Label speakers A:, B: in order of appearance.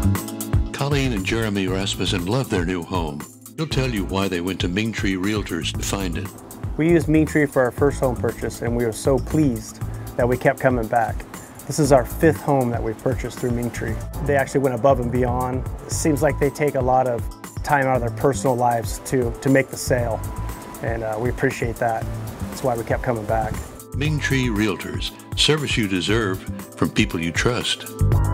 A: Colleen and Jeremy Rasmussen love their new home. They'll tell you why they went to Mingtree Realtors to find it.
B: We used Mingtree for our first home purchase, and we were so pleased that we kept coming back. This is our 5th home that we've purchased through Mingtree. They actually went above and beyond. It seems like they take a lot of time out of their personal lives to make the sale, and we appreciate that. That's why we kept coming back.
A: Mingtree Realtors, service you deserve from people you trust.